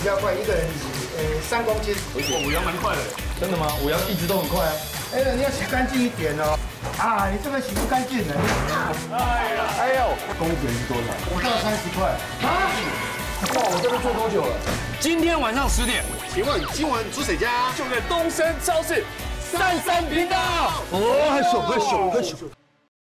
较快，一个人3公斤。 五羊蛮快的。 真的吗？五羊一直都很快啊。 哎，你要洗干净一点哦。啊，你这个洗不干净的。 哎呦，工钱是多少 ？5到30块。啊？ 哇，我这边做多久了？ 今天晚上10点， 请问今晚住谁家？ 就在东升超市33频道。 哦，很熟。